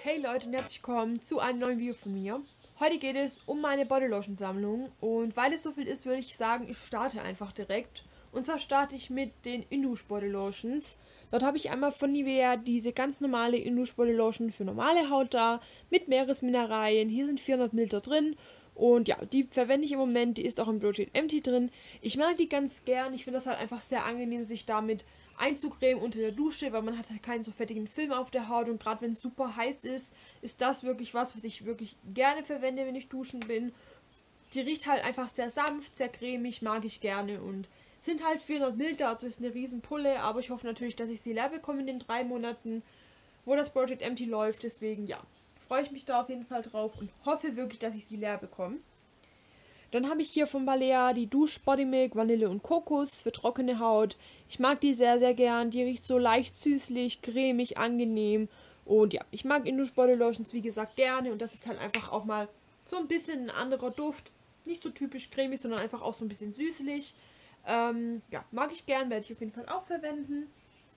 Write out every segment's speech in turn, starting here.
Hey Leute und herzlich willkommen zu einem neuen Video von mir. Heute geht es um meine Bodylotion Sammlung und weil es so viel ist, würde ich sagen, ich starte einfach direkt. Und zwar starte ich mit den Indouche Bodylotions. Dort habe ich einmal von Nivea diese ganz normale Indouche Bodylotion für normale Haut da, mit Meeresmineralien. Hier sind 400 Ml drin und ja, die verwende ich im Moment, die ist auch im Project Empty drin. Ich mag die ganz gern, ich finde das halt einfach sehr angenehm, sich damit einzucremen unter der Dusche, weil man hat halt keinen so fettigen Film auf der Haut und gerade wenn es super heiß ist, ist das wirklich was ich wirklich gerne verwende, wenn ich duschen bin. Die riecht halt einfach sehr sanft, sehr cremig, mag ich gerne und sind halt 400 Ml, also ist eine riesen Pulle, aber ich hoffe natürlich, dass ich sie leer bekomme in den 3 Monaten, wo das Project Empty läuft, deswegen ja, freue ich mich da auf jeden Fall drauf und hoffe wirklich, dass ich sie leer bekomme. Dann habe ich hier von Balea die Douche Body Milk, Vanille und Kokos für trockene Haut. Ich mag die sehr, sehr gern. Die riecht so leicht süßlich, cremig, angenehm. Und ja, ich mag Indouche Body Lotions, wie gesagt, gerne. Und das ist halt einfach auch mal so ein bisschen ein anderer Duft. Nicht so typisch cremig, sondern einfach auch so ein bisschen süßlich. Ja, mag ich gern, werde ich auf jeden Fall auch verwenden.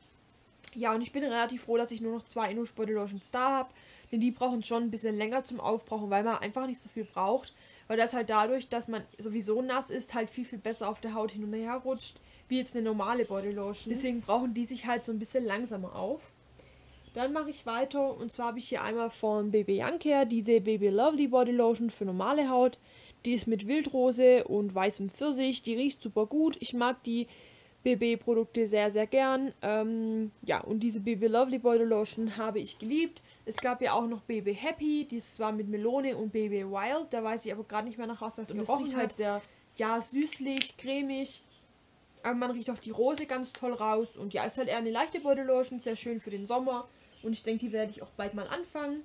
Ja, und ich bin relativ froh, dass ich nur noch 2 Indouche Body Lotions da habe. Denn die brauchen schon ein bisschen länger zum Aufbrauchen, weil man einfach nicht so viel braucht. Weil das halt dadurch, dass man sowieso nass ist, halt viel, viel besser auf der Haut hin und her rutscht, wie jetzt eine normale Bodylotion. Deswegen brauchen die sich halt so ein bisschen langsamer auf. Dann mache ich weiter und zwar habe ich hier einmal von BB Youngcare diese Baby Lovely Bodylotion für normale Haut. Die ist mit Wildrose und weißem Pfirsich. Die riecht super gut. Ich mag die BB-Produkte sehr, sehr gern. Ja, und diese BB Lovely Body Lotion habe ich geliebt. Es gab ja auch noch BB Happy, dieses war mit Melone und BB Wild. Da weiß ich aber gerade nicht mehr nach was das gerochen hat. Halt sehr, ja, süßlich, cremig. Aber man riecht auch die Rose ganz toll raus. Und ja, ist halt eher eine leichte Body Lotion, sehr schön für den Sommer. Und ich denke, die werde ich auch bald mal anfangen.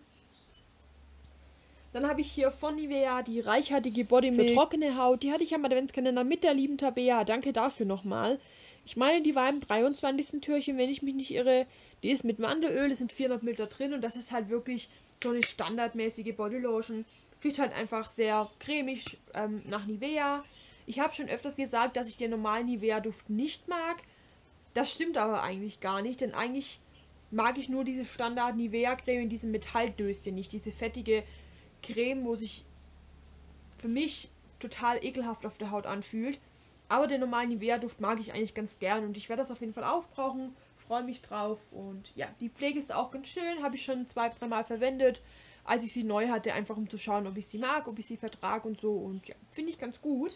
Dann habe ich hier von Nivea die reichhaltige Body Milk für trockene Haut. Die hatte ich am Adventskalender mit der lieben Tabea. Danke dafür nochmal. Ich meine, die war im 23. Türchen, wenn ich mich nicht irre. Die ist mit Mandelöl, es sind 400 Ml drin und das ist halt wirklich so eine standardmäßige Bodylotion. Riecht halt einfach sehr cremig nach Nivea. Ich habe schon öfters gesagt, dass ich den normalen Nivea-Duft nicht mag. Das stimmt aber eigentlich gar nicht, denn eigentlich mag ich nur diese Standard-Nivea-Creme in diesem Metalldöschen nicht. Diese fettige Creme, wo sich für mich total ekelhaft auf der Haut anfühlt. Aber den normalen Nivea-Duft mag ich eigentlich ganz gern und ich werde das auf jeden Fall aufbrauchen. Freue mich drauf und ja, die Pflege ist auch ganz schön. Habe ich schon 2-3 Mal verwendet, als ich sie neu hatte, einfach um zu schauen, ob ich sie mag, ob ich sie vertrage und so. Und ja, finde ich ganz gut.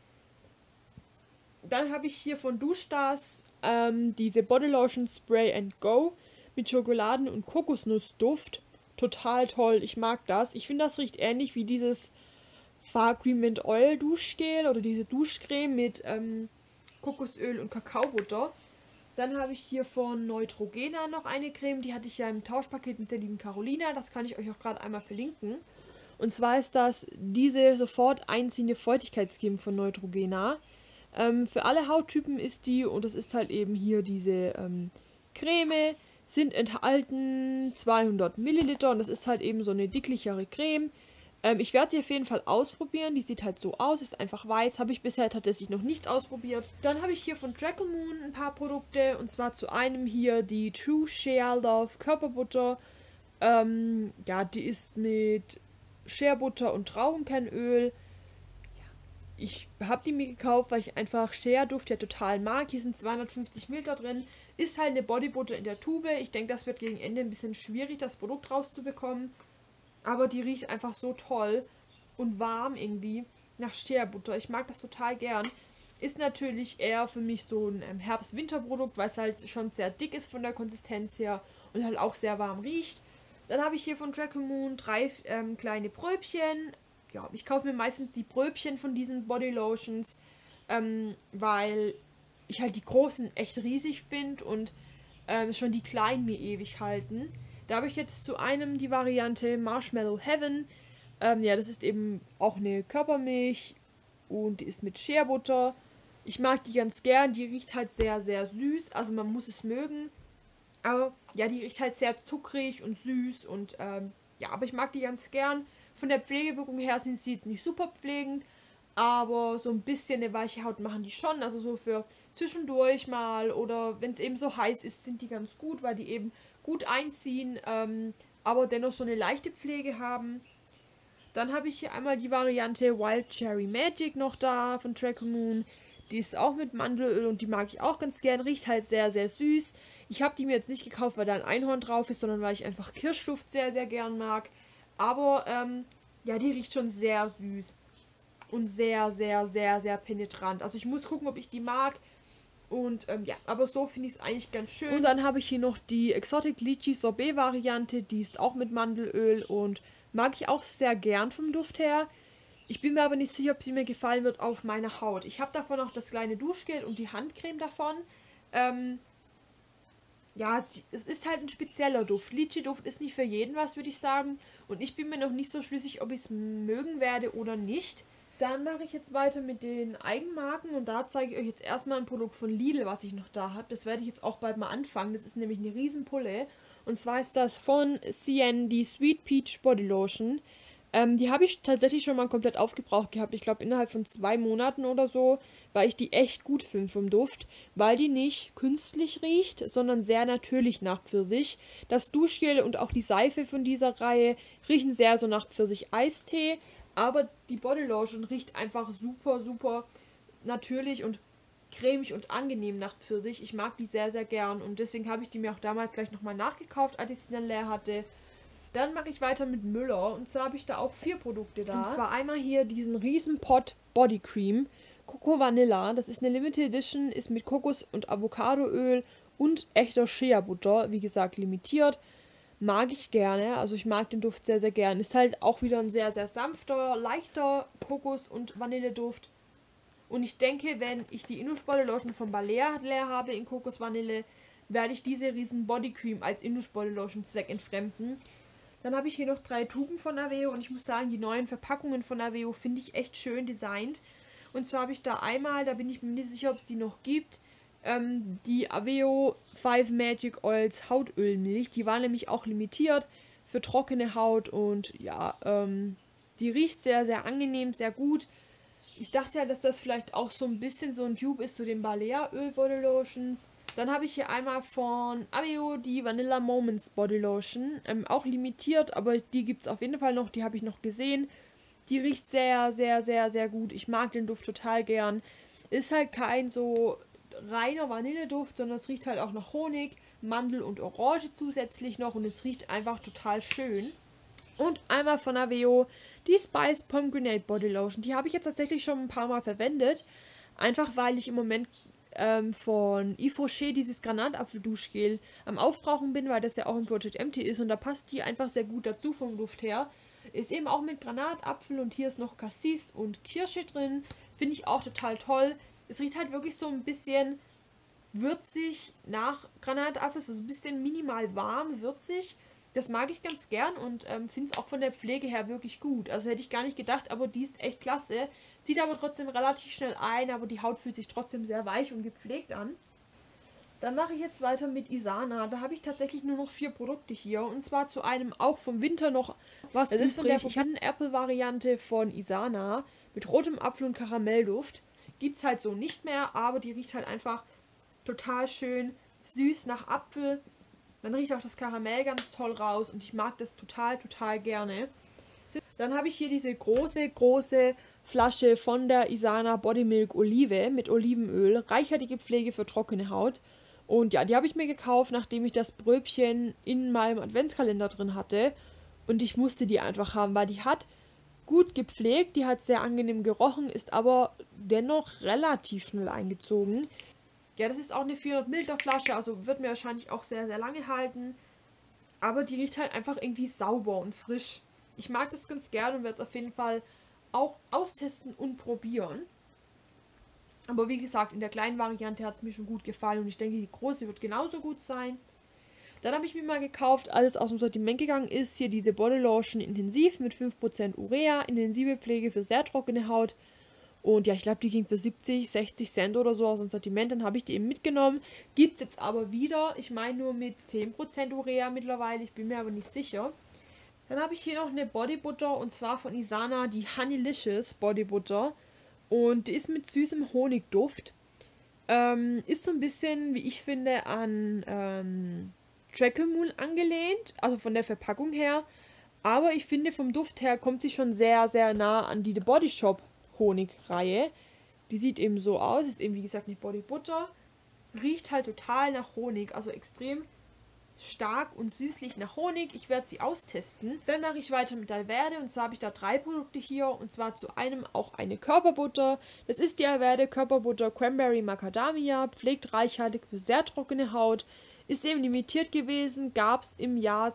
Dann habe ich hier von Duschstars diese Bodylotion Spray and Go mit Schokoladen- und Kokosnussduft. Total toll, ich mag das. Ich finde, das riecht ähnlich wie dieses Farcreme and Oil Duschgel oder diese Duschcreme mit Kokosöl und Kakaobutter. Dann habe ich hier von Neutrogena noch eine Creme, die hatte ich ja im Tauschpaket mit der lieben Carolina, das kann ich euch auch gerade einmal verlinken. Und zwar ist das diese sofort einziehende Feuchtigkeitscreme von Neutrogena. Für alle Hauttypen ist die, und das ist halt eben hier diese Creme, sind enthalten 200 Milliliter und das ist halt eben so eine dicklichere Creme. Ich werde sie auf jeden Fall ausprobieren. Die sieht halt so aus, ist einfach weiß. Habe ich bisher tatsächlich noch nicht ausprobiert. Dann habe ich hier von Trackle Moon ein paar Produkte. Und zwar zu einem hier die True Shea Love Körperbutter. Ja, die ist mit Shea Butter und Traubenkernöl. Ich habe die mir gekauft, weil ich einfach Shea-Duft ja total mag. Hier sind 250 Ml drin. Ist halt eine Bodybutter in der Tube. Ich denke, das wird gegen Ende ein bisschen schwierig, das Produkt rauszubekommen. Aber die riecht einfach so toll und warm irgendwie nach Shea-Butter. Ich mag das total gern. Ist natürlich eher für mich so ein Herbst-Winter-Produkt, weil es halt schon sehr dick ist von der Konsistenz her und halt auch sehr warm riecht. Dann habe ich hier von Trackle Moon 3 kleine Pröbchen. Ja, ich kaufe mir meistens die Pröbchen von diesen Bodylotions, weil ich halt die großen echt riesig finde und schon die kleinen mir ewig halten. Da habe ich jetzt zu einem die Variante Marshmallow Heaven. Ja, das ist eben auch eine Körpermilch und die ist mit Shea Butter. Ich mag die ganz gern. Die riecht halt sehr, sehr süß. Also man muss es mögen. Aber ja, die riecht halt sehr zuckrig und süß und ja, aber ich mag die ganz gern. Von der Pflegewirkung her sind sie jetzt nicht super pflegend, aber so ein bisschen eine weiche Haut machen die schon. Also so für zwischendurch mal oder wenn es eben so heiß ist, sind die ganz gut, weil die eben gut einziehen, aber dennoch so eine leichte Pflege haben. Dann habe ich hier einmal die Variante Wild Cherry Magic noch da von Draco Moon. Die ist auch mit Mandelöl und die mag ich auch ganz gern. Riecht halt sehr, sehr süß. Ich habe die mir jetzt nicht gekauft, weil da ein Einhorn drauf ist, sondern weil ich einfach Kirschduft sehr, sehr gern mag. Aber, ja, die riecht schon sehr süß. Und sehr, sehr, sehr, sehr penetrant. Also ich muss gucken, ob ich die mag. Und ja, aber so finde ich es eigentlich ganz schön. Und dann habe ich hier noch die Exotic Lychee Sorbet Variante. Die ist auch mit Mandelöl und mag ich auch sehr gern vom Duft her. Ich bin mir aber nicht sicher, ob sie mir gefallen wird auf meiner Haut. Ich habe davon auch das kleine Duschgel und die Handcreme davon. Ja, es ist halt ein spezieller Duft. Lychee-Duft ist nicht für jeden was, würde ich sagen. Und ich bin mir noch nicht so schlüssig, ob ich es mögen werde oder nicht. Dann mache ich jetzt weiter mit den Eigenmarken und da zeige ich euch jetzt erstmal ein Produkt von Lidl, was ich noch da habe. Das werde ich jetzt auch bald mal anfangen. Das ist nämlich eine Riesenpulle. Und zwar ist das von CN die Sweet Peach Body Lotion. Die habe ich tatsächlich schon mal komplett aufgebraucht gehabt. Ich glaube innerhalb von 2 Monaten oder so, weil ich die echt gut finde vom Duft. Weil die nicht künstlich riecht, sondern sehr natürlich nach Pfirsich. Das Duschgel und auch die Seife von dieser Reihe riechen sehr so nach Pfirsich-Eistee. Aber die Bodylotion riecht einfach super, super natürlich und cremig und angenehm nach Pfirsich. Ich mag die sehr, sehr gern und deswegen habe ich die mir auch damals gleich nochmal nachgekauft, als ich sie dann leer hatte. Dann mache ich weiter mit Müller und zwar habe ich da auch 4 Produkte da. Und zwar einmal hier diesen Riesenpot Body Cream Coco Vanilla. Das ist eine Limited Edition, ist mit Kokos- und Avocadoöl und echter Shea-Butter. Wie gesagt, limitiert. Mag ich gerne, also ich mag den Duft sehr, sehr gern. Ist halt auch wieder ein sehr, sehr sanfter, leichter Kokos- und Vanilleduft. Und ich denke, wenn ich die Inno-Body Lotion von Balea leer habe in Kokos Vanille, werde ich diese riesen Body Cream als Inno-Body Lotion Zweck entfremden. Dann habe ich hier noch 3 Tuben von Aveo und ich muss sagen, die neuen Verpackungen von Aveo finde ich echt schön designt. Und zwar habe ich da einmal, da bin ich mir nicht sicher, ob es die noch gibt, die Aveo 5 Magic Oils Hautölmilch. Die war nämlich auch limitiert für trockene Haut und ja, die riecht sehr, sehr angenehm, sehr gut. Ich dachte ja, dass das vielleicht auch so ein bisschen so ein Dupe ist zu den Balea Öl Body Lotions. Dann habe ich hier einmal von Aveo die Vanilla Moments Body Lotion. Auch limitiert, aber die gibt es auf jeden Fall noch. Die habe ich noch gesehen. Die riecht sehr, sehr, sehr, sehr gut. Ich mag den Duft total gern. Ist halt kein so reiner Vanilleduft, sondern es riecht halt auch nach Honig, Mandel und Orange zusätzlich noch. Und es riecht einfach total schön. Und einmal von Aveo die Spice Pomegranate Body Lotion. Die habe ich jetzt tatsächlich schon ein paar Mal verwendet. Einfach weil ich im Moment von Yves Rocher dieses Granatapfel-Duschgel am Aufbrauchen bin, weil das ja auch im Project Empty ist. Und da passt die einfach sehr gut dazu vom Duft her. Ist eben auch mit Granatapfel und hier ist noch Cassis und Kirsche drin. Finde ich auch total toll. Es riecht halt wirklich so ein bisschen würzig nach Granatapfel. So ein bisschen minimal warm, würzig. Das mag ich ganz gern und finde es auch von der Pflege her wirklich gut. Also hätte ich gar nicht gedacht, aber die ist echt klasse. Zieht aber trotzdem relativ schnell ein, aber die Haut fühlt sich trotzdem sehr weich und gepflegt an. Dann mache ich jetzt weiter mit Isana. Da habe ich tatsächlich nur noch 4 Produkte hier. Und zwar zu einem auch vom Winter noch was übrig. Ist von der Forbidden Apple Variante von Isana mit rotem Apfel und Karamellduft. Gibt es halt so nicht mehr, aber die riecht halt einfach total schön süß nach Apfel. Man riecht auch das Karamell ganz toll raus und ich mag das total, total gerne. Dann habe ich hier diese große, große Flasche von der Isana Body Milk Olive mit Olivenöl. Reichhaltige Pflege für trockene Haut. Und ja, die habe ich mir gekauft, nachdem ich das Bröbchen in meinem Adventskalender drin hatte. Und ich musste die einfach haben, weil die hat gut gepflegt, die hat sehr angenehm gerochen, ist aber dennoch relativ schnell eingezogen. Ja, das ist auch eine 400 Milliliter Flasche, also wird mir wahrscheinlich auch sehr, sehr lange halten. Aber die riecht halt einfach irgendwie sauber und frisch. Ich mag das ganz gerne und werde es auf jeden Fall auch austesten und probieren. Aber wie gesagt, in der kleinen Variante hat es mir schon gut gefallen und ich denke, die große wird genauso gut sein. Dann habe ich mir mal gekauft, alles aus dem Sortiment gegangen ist, hier diese Body Lotion Intensiv mit 5% Urea, intensive Pflege für sehr trockene Haut. Und ja, ich glaube, die ging für 70, 60 Cent oder so aus dem Sortiment. Dann habe ich die eben mitgenommen. Gibt es jetzt aber wieder. Ich meine nur mit 10% Urea mittlerweile. Ich bin mir aber nicht sicher. Dann habe ich hier noch eine Bodybutter und zwar von Isana, die Honeylicious Bodybutter. Und die ist mit süßem Honigduft. Ist so ein bisschen, wie ich finde, an Trackemul angelehnt, also von der Verpackung her. Aber ich finde, vom Duft her kommt sie schon sehr, sehr nah an die The Body Shop Honigreihe. Die sieht eben so aus, ist eben wie gesagt nicht Body Butter. Riecht halt total nach Honig, also extrem stark und süßlich nach Honig. Ich werde sie austesten. Dann mache ich weiter mit Alverde und zwar habe ich da 3 Produkte hier und zwar zu einem auch eine Körperbutter. Das ist die Alverde Körperbutter Cranberry Macadamia, pflegt reichhaltig für sehr trockene Haut. Ist eben limitiert gewesen, gab es im Jahr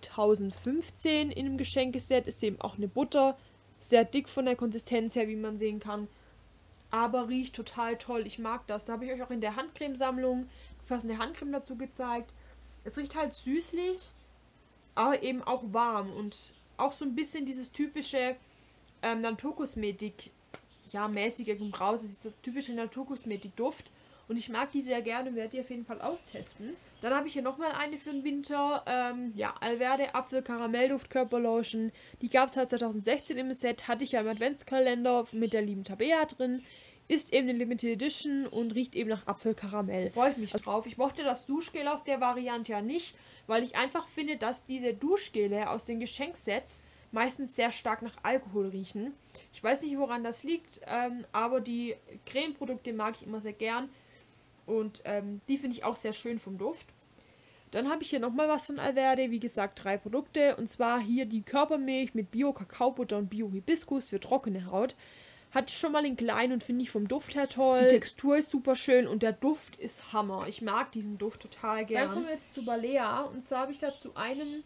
2015 in einem Geschenkeset. Ist eben auch eine Butter, sehr dick von der Konsistenz her, wie man sehen kann. Aber riecht total toll, ich mag das. Da habe ich euch auch in der Handcremesammlung fast eine Handcreme dazu gezeigt. Es riecht halt süßlich, aber eben auch warm und auch so ein bisschen dieses typische Naturkosmetik, ja, mäßige kommt raus, ist dieser typische Naturkosmetik-Duft. Und ich mag die sehr gerne und werde die auf jeden Fall austesten. Dann habe ich hier nochmal eine für den Winter. Ja, Alverde Apfel Karamellduft Körperlotion. Die gab es halt 2016 im Set. Hatte ich ja im Adventskalender mit der lieben Tabea drin. Ist eben eine Limited Edition und riecht eben nach Apfelkaramell. Freue ich mich drauf. Ich mochte das Duschgel aus der Variante ja nicht, weil ich einfach finde, dass diese Duschgele aus den Geschenksets meistens sehr stark nach Alkohol riechen. Ich weiß nicht, woran das liegt, aber die Cremeprodukte mag ich immer sehr gern. Und die finde ich auch sehr schön vom Duft. Dann habe ich hier nochmal was von Alverde. Wie gesagt, 3 Produkte. Und zwar hier die Körpermilch mit Bio-Kakaobutter und Bio-Hibiskus für trockene Haut. Hatte ich schon mal in klein und finde ich vom Duft her toll. Die Textur ist super schön und der Duft ist Hammer. Ich mag diesen Duft total gern. Dann kommen wir jetzt zu Balea. Und zwar habe ich dazu einen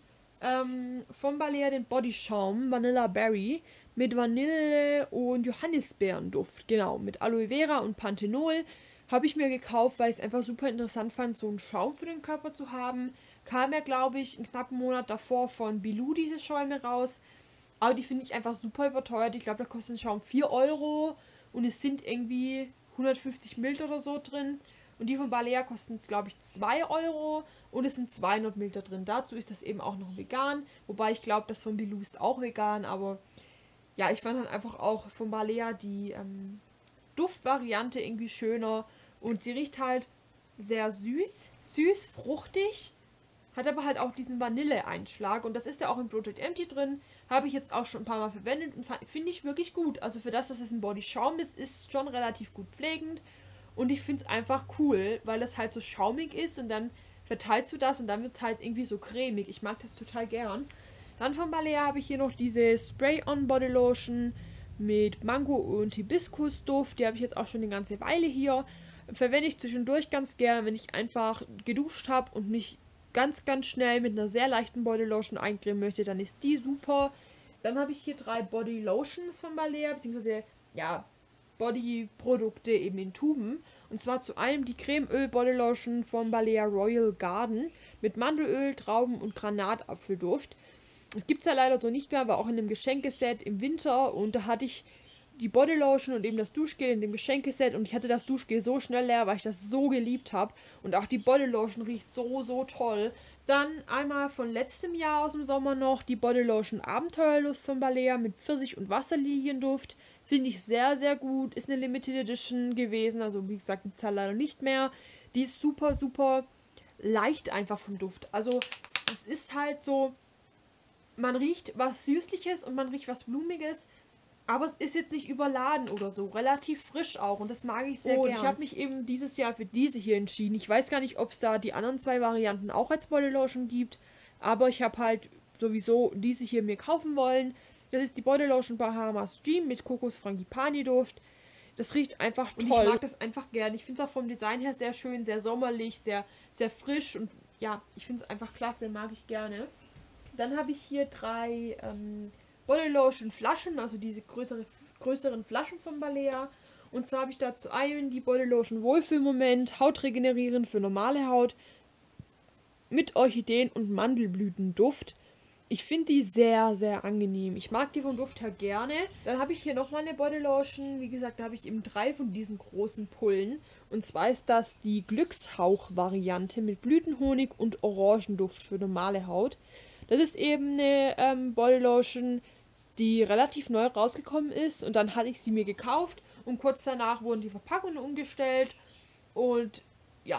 von Balea den Bodyschaum Vanilla Berry mit Vanille und Johannisbeerenduft. Genau, mit Aloe Vera und Panthenol. Habe ich mir gekauft, weil ich es einfach super interessant fand, so einen Schaum für den Körper zu haben. Kam ja, glaube ich, einen knappen Monat davor von Bilou diese Schäume raus. Aber die finde ich einfach super überteuert. Ich glaube, da kostet ein Schaum 4 Euro und es sind irgendwie 150 Ml oder so drin. Und die von Balea kosten, glaube ich, 2 Euro und es sind 200 Ml drin. Dazu ist das eben auch noch vegan. Wobei ich glaube, das von Bilou ist auch vegan. Aber ja, ich fand dann einfach auch von Balea die Duftvariante irgendwie schöner. Und sie riecht halt sehr süß, fruchtig. Hat aber halt auch diesen Vanille-Einschlag. Und das ist ja auch im Bloated Empty drin. Habe ich jetzt auch schon ein paar Mal verwendet und finde ich wirklich gut. Also für das, dass es ein Bodyschaum ist, ist es schon relativ gut pflegend. Und ich finde es einfach cool, weil es halt so schaumig ist und dann verteilst du das und dann wird es halt irgendwie so cremig. Ich mag das total gern. Dann von Balea habe ich hier noch diese Spray-On Body Lotion mit Mango und Hibiskusduft. Die habe ich jetzt auch schon eine ganze Weile hier. Verwende ich zwischendurch ganz gern, wenn ich einfach geduscht habe und mich ganz, ganz schnell mit einer sehr leichten Body Lotion eincremen möchte, dann ist die super. Dann habe ich hier 3 Body Lotions von Balea, beziehungsweise, ja, Body-Produkte eben in Tuben. Und zwar zu einem die Cremeöl Body Lotion von Balea Royal Garden mit Mandelöl, Trauben und Granatapfelduft. Das gibt es ja leider so nicht mehr, aber auch in einem Geschenkeset im Winter. Und da hatte ich die Bodylotion und eben das Duschgel in dem Geschenkeset und ich hatte das Duschgel so schnell leer, weil ich das so geliebt habe und auch die Bodylotion riecht so, so toll. Dann einmal von letztem Jahr aus dem Sommer noch die Bodylotion Abenteuerlust von Balea mit Pfirsich- und Wasserlilienduft. Finde ich sehr, sehr gut. Ist eine Limited Edition gewesen, also wie gesagt, die Zahl leider nicht mehr. Die ist super, super leicht einfach vom Duft. Also es ist halt so, man riecht was Süßliches und man riecht was Blumiges. Aber es ist jetzt nicht überladen oder so. Relativ frisch auch. Und das mag ich sehr gerne. Ich habe mich eben dieses Jahr für diese hier entschieden. Ich weiß gar nicht, ob es da die anderen 2 Varianten auch als Bodylotion gibt. Aber ich habe halt sowieso diese hier mir kaufen wollen. Das ist die Bodylotion Bahamas Dream mit Kokos Frangipani Duft. Das riecht einfach toll. Und ich mag das einfach gerne. Ich finde es auch vom Design her sehr schön, sehr sommerlich, sehr, sehr frisch. Und ja, ich finde es einfach klasse. Mag ich gerne. Dann habe ich hier 3... Bodylotion Flaschen, also diese größeren Flaschen von Balea. Und zwar habe ich dazu einen die Bodylotion Wohlfühlmoment, Hautregenerierend für normale Haut mit Orchideen- und Mandelblütenduft. Ich finde die sehr, sehr angenehm. Ich mag die vom Duft her gerne. Dann habe ich hier nochmal eine Bodylotion. Wie gesagt, da habe ich eben 3 von diesen großen Pullen. Und zwar ist das die Glückshauch-Variante mit Blütenhonig und Orangenduft für normale Haut. Das ist eben eine Bodylotion, die relativ neu rausgekommen ist. Und dann hatte ich sie mir gekauft. Und kurz danach wurden die Verpackungen umgestellt. Und ja,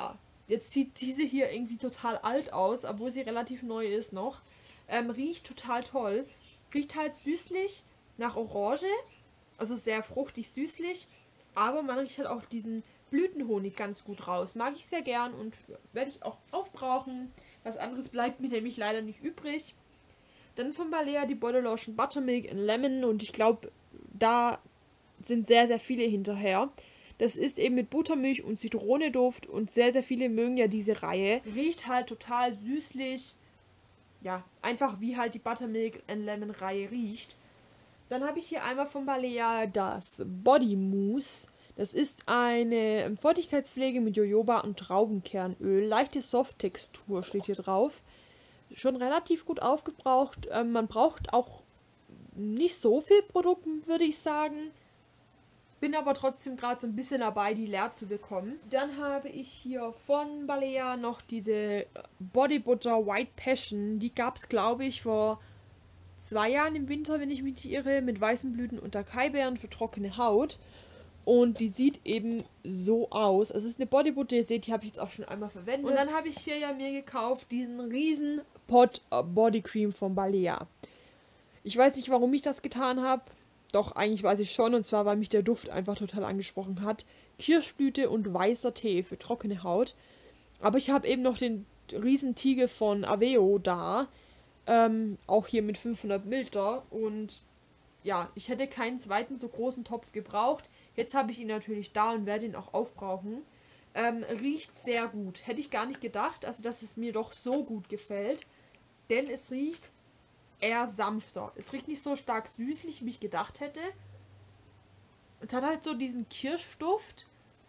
Jetzt sieht diese hier irgendwie total alt aus, obwohl sie relativ neu ist noch. Riecht total toll. Riecht halt süßlich nach Orange, also sehr fruchtig süßlich, aber man riecht halt auch diesen Blütenhonig ganz gut raus. Mag ich sehr gern und werde ich auch aufbrauchen. Was anderes bleibt mir nämlich leider nicht übrig. Dann von Balea die Body Lotion Buttermilk and Lemon und ich glaube, da sind sehr, sehr viele hinterher. Das ist eben mit Buttermilch und Zitroneduft und sehr, sehr viele mögen ja diese Reihe. Riecht halt total süßlich. Ja, einfach wie halt die Buttermilk and Lemon Reihe riecht. Dann habe ich hier einmal von Balea das Body Mousse. Das ist eine Feuchtigkeitspflege mit Jojoba und Traubenkernöl. Leichte Soft-Textur steht hier drauf. Schon relativ gut aufgebraucht. Man braucht auch nicht so viel Produkt, würde ich sagen. Bin aber trotzdem gerade so ein bisschen dabei, die leer zu bekommen. Dann habe ich hier von Balea noch diese Body Butter White Passion. Die gab es, glaube ich, vor 2 Jahren im Winter, wenn ich mich nicht irre, mit weißen Blüten und Acai-Beeren für trockene Haut. Und die sieht eben so aus. Es ist eine Bodybutter, ihr seht, die habe ich jetzt auch schon einmal verwendet. Und dann habe ich hier ja mir gekauft diesen riesen Pot Body Cream von Balea. Ich weiß nicht, warum ich das getan habe. Doch, eigentlich weiß ich schon. Und zwar, weil mich der Duft einfach total angesprochen hat. Kirschblüte und weißer Tee für trockene Haut. Aber ich habe eben noch den riesen Tiegel von Aveo da. Auch hier mit 500 Milliliter. Und ja, ich hätte keinen zweiten so großen Topf gebraucht. Jetzt habe ich ihn natürlich da und werde ihn auch aufbrauchen. Riecht sehr gut. Hätte ich gar nicht gedacht, also dass es mir doch so gut gefällt. Denn es riecht eher sanfter. Es riecht nicht so stark süßlich, wie ich gedacht hätte. Es hat halt so diesen Kirschduft,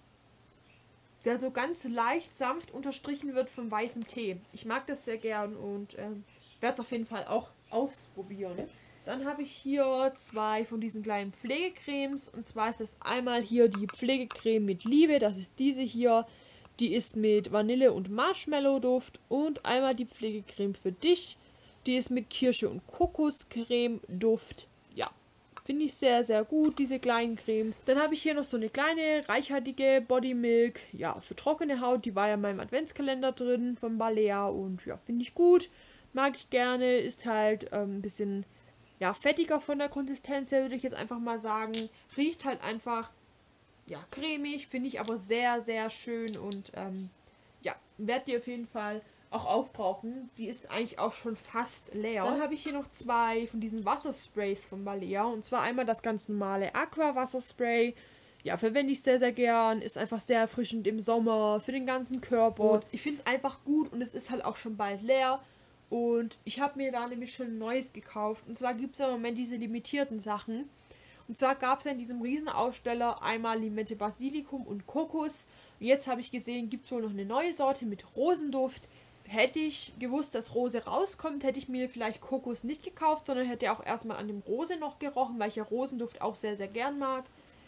der so ganz leicht sanft unterstrichen wird von weißem Tee. Ich mag das sehr gern und werde es auf jeden Fall auch ausprobieren. Dann habe ich hier 2 von diesen kleinen Pflegecremes. Und zwar ist das einmal hier die Pflegecreme mit Liebe. Das ist diese hier. Die ist mit Vanille- und Marshmallow-Duft. Und einmal die Pflegecreme für dich. Die ist mit Kirsche- und Kokoscreme-Duft. Ja, finde ich sehr, sehr gut, diese kleinen Cremes. Dann habe ich hier noch so eine kleine, reichhaltige Body Milk. Ja, für trockene Haut. Die war ja in meinem Adventskalender drin von Balea. Und ja, finde ich gut. Mag ich gerne. Ist halt ein bisschen... ja, fettiger von der Konsistenz her, würde ich jetzt einfach mal sagen. Riecht halt einfach, ja, cremig, finde ich aber sehr, sehr schön und ja, werde die auf jeden Fall auch aufbrauchen. Die ist eigentlich auch schon fast leer. Dann habe ich hier noch 2 von diesen Wassersprays von Balea und zwar einmal das ganz normale Aqua Wasserspray. Ja, verwende ich sehr, sehr gern. Ist einfach sehr erfrischend im Sommer für den ganzen Körper. Und ich finde es einfach gut und es ist halt auch schon bald leer. Und ich habe mir da nämlich schon ein neues gekauft. Und zwar gibt es ja im Moment diese limitierten Sachen. Und zwar gab es ja in diesem Riesenaussteller einmal Limette, Basilikum und Kokos. Und jetzt habe ich gesehen, gibt es wohl noch eine neue Sorte mit Rosenduft. Hätte ich gewusst, dass Rose rauskommt, hätte ich mir vielleicht Kokos nicht gekauft, sondern hätte auch erstmal an dem Rose noch gerochen, weil ich ja Rosenduft auch sehr, sehr gern mag.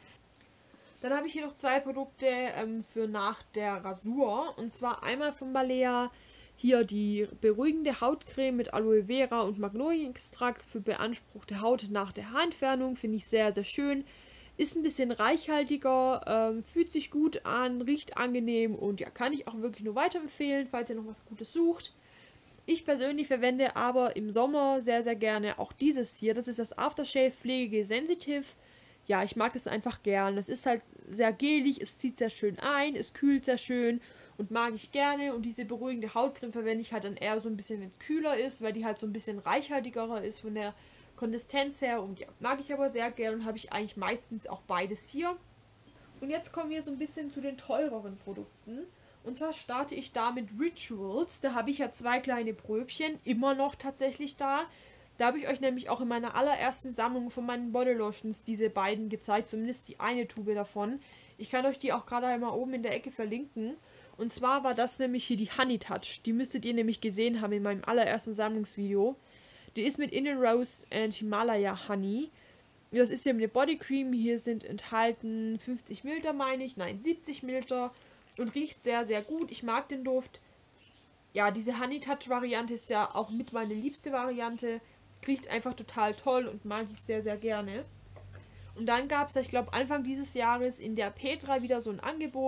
Dann habe ich hier noch 2 Produkte für nach der Rasur. Und zwar einmal von Balea hier die beruhigende Hautcreme mit Aloe Vera und Magnolienextrakt für beanspruchte Haut nach der Haarentfernung. Finde ich sehr, sehr schön. Ist ein bisschen reichhaltiger, fühlt sich gut an, riecht angenehm und ja, kann ich auch wirklich nur weiterempfehlen, falls ihr noch was Gutes sucht. Ich persönlich verwende aber im Sommer sehr, sehr gerne auch dieses hier. Das ist das Aftershave Pflege Sensitive. Ja, ich mag das einfach gern. Es ist halt sehr gelig, es zieht sehr schön ein, es kühlt sehr schön und mag ich gerne. Und diese beruhigende Hautcreme verwende ich halt dann eher so ein bisschen, wenn es kühler ist, weil die halt so ein bisschen reichhaltiger ist von der Konsistenz her. Und ja, mag ich aber sehr gern und habe ich eigentlich meistens auch beides hier. Und jetzt kommen wir so ein bisschen zu den teureren Produkten. Und zwar starte ich da mit Rituals. Da habe ich ja 2 kleine Pröbchen, immer noch tatsächlich da. Da habe ich euch nämlich auch in meiner allerersten Sammlung von meinen Body Lotions diese beiden gezeigt, zumindest die eine Tube davon. Ich kann euch die auch gerade einmal oben in der Ecke verlinken. Und zwar war das nämlich hier die Honey Touch. Die müsstet ihr nämlich gesehen haben in meinem allerersten Sammlungsvideo. Die ist mit Indian Rose and Himalaya Honey. Das ist ja eine Body Cream. Hier sind enthalten 50 Milliliter, meine ich. Nein, 70 Milliliter. Und riecht sehr, sehr gut. Ich mag den Duft. Ja, diese Honey Touch Variante ist ja auch mit meine liebste Variante. Riecht einfach total toll und mag ich sehr, sehr gerne. Und dann gab es, ich glaube, Anfang dieses Jahres in der Petra wieder so ein Angebot.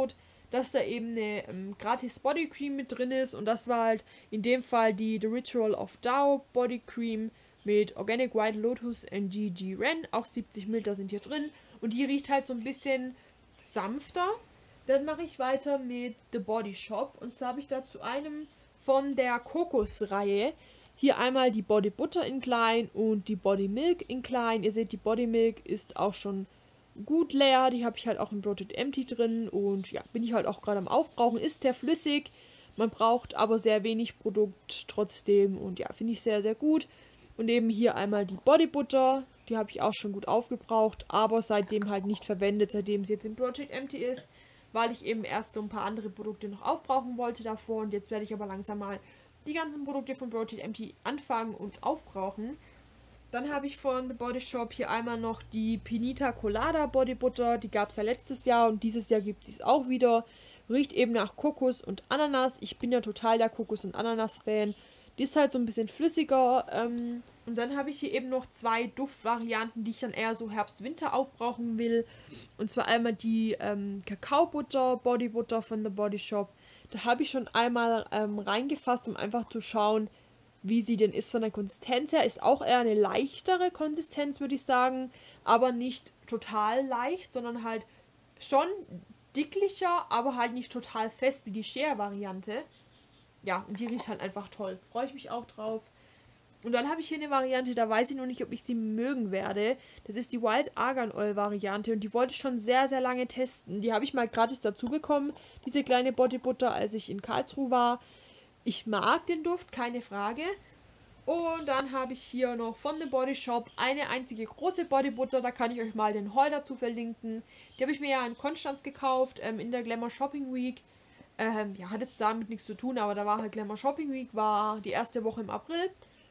dass da eben eine gratis Bodycreme mit drin ist. Und das war halt in dem Fall die The Ritual of Tao Bodycream mit Organic White Lotus and GG Ren. Auch 70 Ml sind hier drin. Und die riecht halt so ein bisschen sanfter. Dann mache ich weiter mit The Body Shop. Und zwar habe ich da zu einem von der Kokosreihe hier einmal die Body Butter in klein und die Body Milk in klein. Ihr seht, die Body Milk ist auch schon gut leer. Die habe ich halt auch im Bloated Empty drin. Und ja, bin ich halt auch gerade am Aufbrauchen. Ist sehr flüssig. Man braucht aber sehr wenig Produkt trotzdem. Und ja, finde ich sehr, sehr gut. Und eben hier einmal die Body Butter. Die habe ich auch schon gut aufgebraucht. Aber seitdem halt nicht verwendet, seitdem sie jetzt im Bloated Empty ist. Weil ich eben erst so ein paar andere Produkte noch aufbrauchen wollte davor. Und jetzt werde ich aber langsam mal die ganzen Produkte von Bloated Empty anfangen und aufbrauchen. Dann habe ich von The Body Shop hier einmal noch die Pinita Colada Body Butter. Die gab es ja letztes Jahr und dieses Jahr gibt es auch wieder. Riecht eben nach Kokos und Ananas. Ich bin ja total der Kokos- und Ananas-Fan. Die ist halt so ein bisschen flüssiger. Und dann habe ich hier eben noch zwei Duftvarianten, die ich dann eher so Herbst-Winter aufbrauchen will. Und zwar einmal die Kakaobutter Body Butter von The Body Shop. Da habe ich schon einmal reingefasst, um einfach zu schauen, wie sie denn ist von der Konsistenz her. Ist auch eher eine leichtere Konsistenz, würde ich sagen. Aber nicht total leicht, sondern halt schon dicklicher, aber halt nicht total fest wie die Shea-Variante. Ja, und die riecht halt einfach toll. Freue ich mich auch drauf. Und dann habe ich hier eine Variante, da weiß ich noch nicht, ob ich sie mögen werde. Das ist die Wild Argan Oil Variante und die wollte ich schon sehr, sehr lange testen. Die habe ich mal gratis dazu bekommen, diese kleine Bodybutter, als ich in Karlsruhe war. Ich mag den Duft, keine Frage. Und dann habe ich hier noch von The Body Shop eine einzige große Bodybutter. Da kann ich euch mal den Haul dazu verlinken. Die habe ich mir ja in Konstanz gekauft, in der Glamour Shopping Week. Ja, hat jetzt damit nichts zu tun, aber da war halt Glamour Shopping Week, war die erste Woche im April.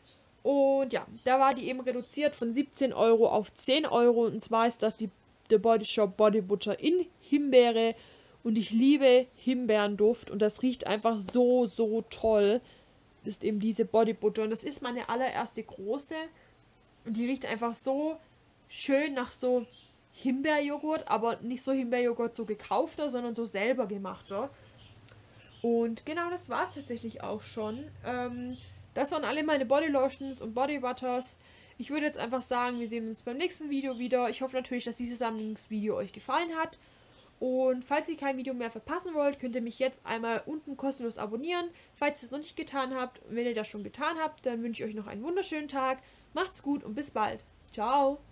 Und ja, da war die eben reduziert von 17 Euro auf 10 Euro. Und zwar ist das die The Body Shop Body Butter in Himbeere. Und ich liebe Himbeerenduft und das riecht einfach so, so toll. Das ist eben diese Body Butter. Und das ist meine allererste große. Und die riecht einfach so schön nach so Himbeerjoghurt, aber nicht so Himbeerjoghurt so gekaufter, sondern so selber gemachter. Und genau, das war es tatsächlich auch schon. Das waren alle meine Body Lotions und Body Butters. Ich würde jetzt einfach sagen, wir sehen uns beim nächsten Video wieder. Ich hoffe natürlich, dass dieses Sammlungsvideo euch gefallen hat. Und falls ihr kein Video mehr verpassen wollt, könnt ihr mich jetzt einmal unten kostenlos abonnieren, falls ihr es noch nicht getan habt. Und wenn ihr das schon getan habt, dann wünsche ich euch noch einen wunderschönen Tag. Macht's gut und bis bald. Ciao.